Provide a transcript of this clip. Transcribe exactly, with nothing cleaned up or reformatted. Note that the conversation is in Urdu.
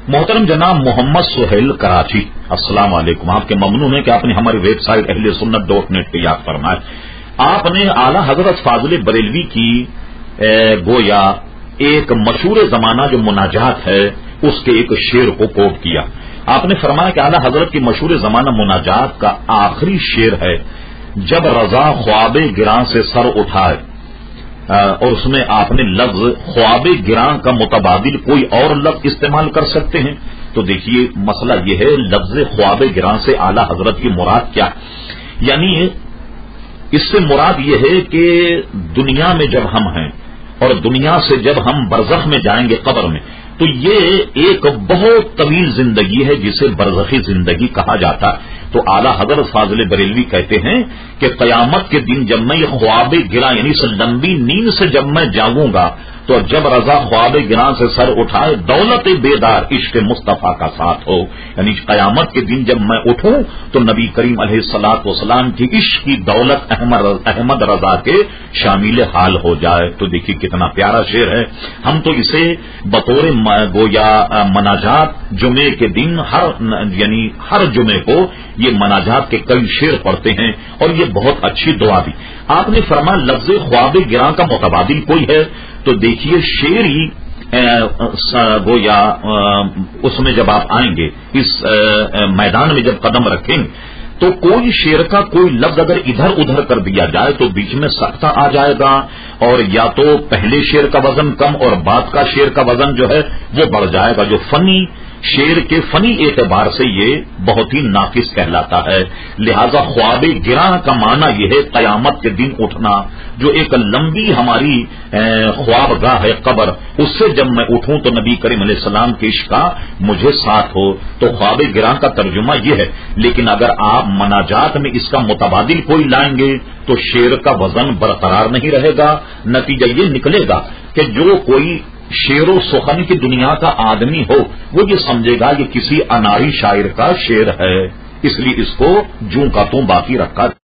محترم جناب محمد سہیل کراچی، السلام علیکم. آپ کے ممنون ہیں کہ آپ نے ہماری ویب سائٹ اہل سنت ڈاٹ نیٹ پہ یاد فرمایا. آپ نے اعلی حضرت فاضل بریلوی کی گویا ایک مشہور زمانہ جو مناجات ہے اس کے ایک شعر کو کوٹ کیا. آپ نے فرمایا کہ اعلی حضرت کی مشہور زمانہ مناجات کا آخری شعر ہے، جب رضا خواب گراں سے سر اٹھائے، اور اس میں آپ نے لفظ خواب گراں کا متبادل کوئی اور لفظ استعمال کر سکتے ہیں. تو دیکھیے مسئلہ یہ ہے، لفظ خواب گراں سے اعلی حضرت کی مراد کیا، یعنی اس سے مراد یہ ہے کہ دنیا میں جب ہم ہیں اور دنیا سے جب ہم برزخ میں جائیں گے قبر میں، تو یہ ایک بہت طویل زندگی ہے جسے برزخی زندگی کہا جاتا ہے. تو اعلی حضرت فاضل بریلوی کہتے ہیں کہ قیامت کے دن جب میں یہ خواب گراں یعنی اس لمبی نیند سے جب میں جاگوں گا تو جب رضا خواب گراں سے سر اٹھائے، دولت بیدار عشق مصطفیٰ کا ساتھ ہو، یعنی قیامت کے دن جب میں اٹھوں تو نبی کریم علیہ الصلوۃ والسلام کی عشق کی دولت احمد احمد رضا کے شامل حال ہو جائے. تو دیکھیے کتنا پیارا شعر ہے. ہم تو اسے بطور گویا مناجات جمعے کے دن ہر یعنی ہر جمعے کو یہ مناجات کے کئی شعر پڑھتے ہیں اور یہ بہت اچھی دعا دی. آپ نے فرمایا لفظ خواب گراں کا متبادل کوئی ہے، تو دیکھیے شعر ہی گویا اس میں جب آپ آئیں گے اس میدان میں جب قدم رکھیں گے تو کوئی شعر کا کوئی لفظ اگر ادھر ادھر کر دیا جائے تو بیچ میں سختہ آ جائے گا، اور یا تو پہلے شعر کا وزن کم اور بعد کا شعر کا وزن جو ہے وہ بڑھ جائے گا، جو فنی شعر کے فنی اعتبار سے یہ بہت ہی ناقص کہلاتا ہے. لہذا خواب گراں کا معنی یہ ہے قیامت کے دن اٹھنا، جو ایک لمبی ہماری خواب گاہ ہے قبر، اس سے جب میں اٹھوں تو نبی کریم علیہ السلام کے عشق کا مجھے ساتھ ہو. تو خواب گراں کا ترجمہ یہ ہے. لیکن اگر آپ مناجات میں اس کا متبادل کوئی لائیں گے تو شعر کا وزن برقرار نہیں رہے گا. نتیجہ یہ نکلے گا کہ جو کوئی شعر و سخن کی دنیا کا آدمی ہو وہ یہ سمجھے گا یہ کسی اناری شاعر کا شعر ہے، اس لیے اس کو جوں کا توں باقی رکھا.